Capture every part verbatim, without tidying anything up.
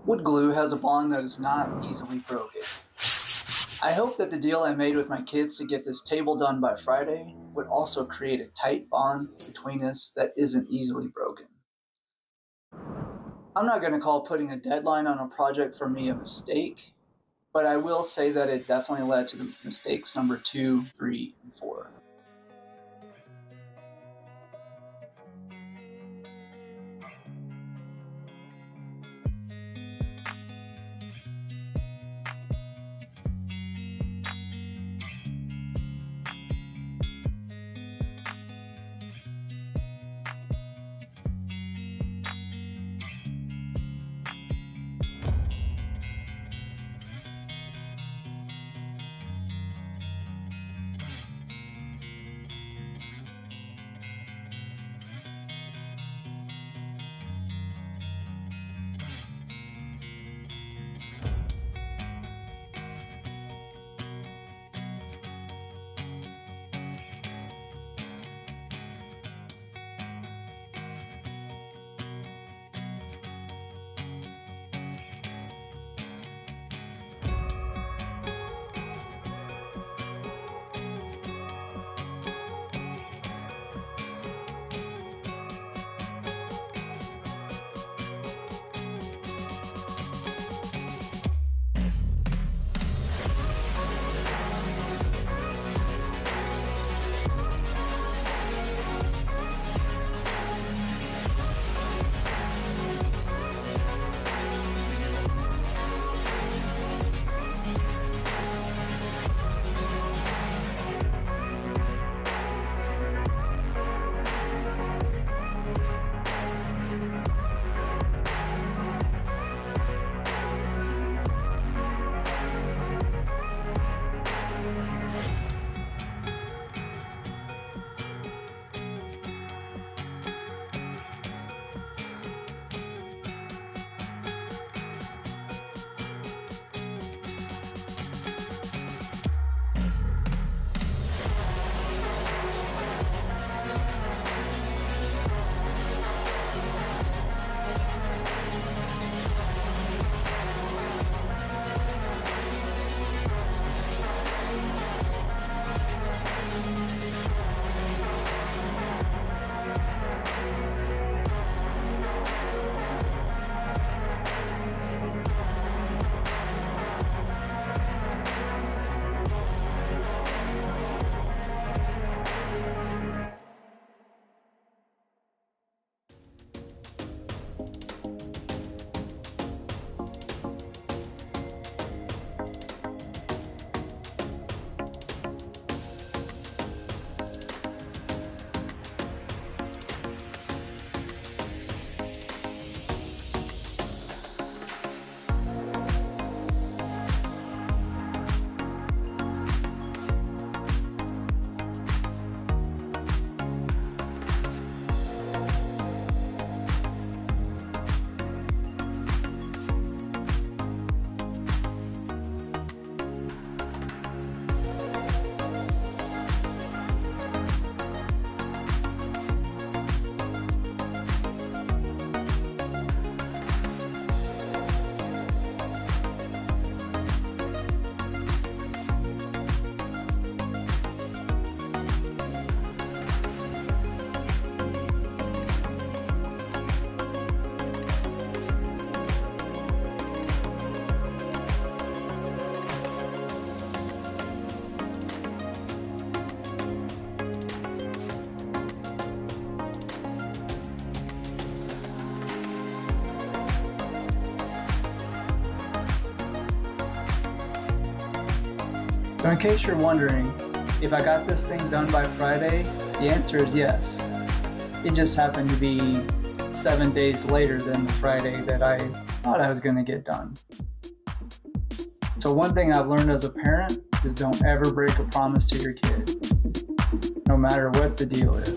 Wood glue has a bond that is not easily broken. I hope that the deal I made with my kids to get this table done by Friday would also create a tight bond between us that isn't easily broken. I'm not going to call putting a deadline on a project for me a mistake, but I will say that it definitely led to the mistakes number two, three, and four. So in case you're wondering, if I got this thing done by Friday, the answer is yes. It just happened to be seven days later than the Friday that I thought I was going to get done. So one thing I've learned as a parent is don't ever break a promise to your kid, no matter what the deal is.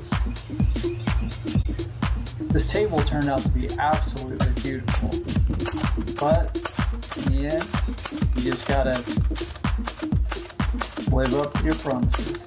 This table turned out to be absolutely beautiful, but in the end, you just gotta live up to your promises.